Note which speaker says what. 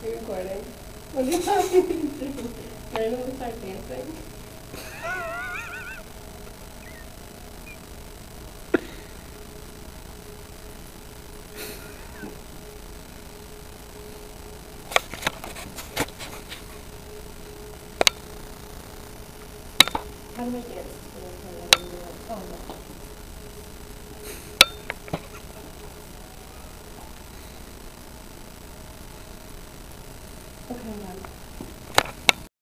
Speaker 1: you're recording. What are you talking to? Randomly start dancing. How do I dance? Oh no.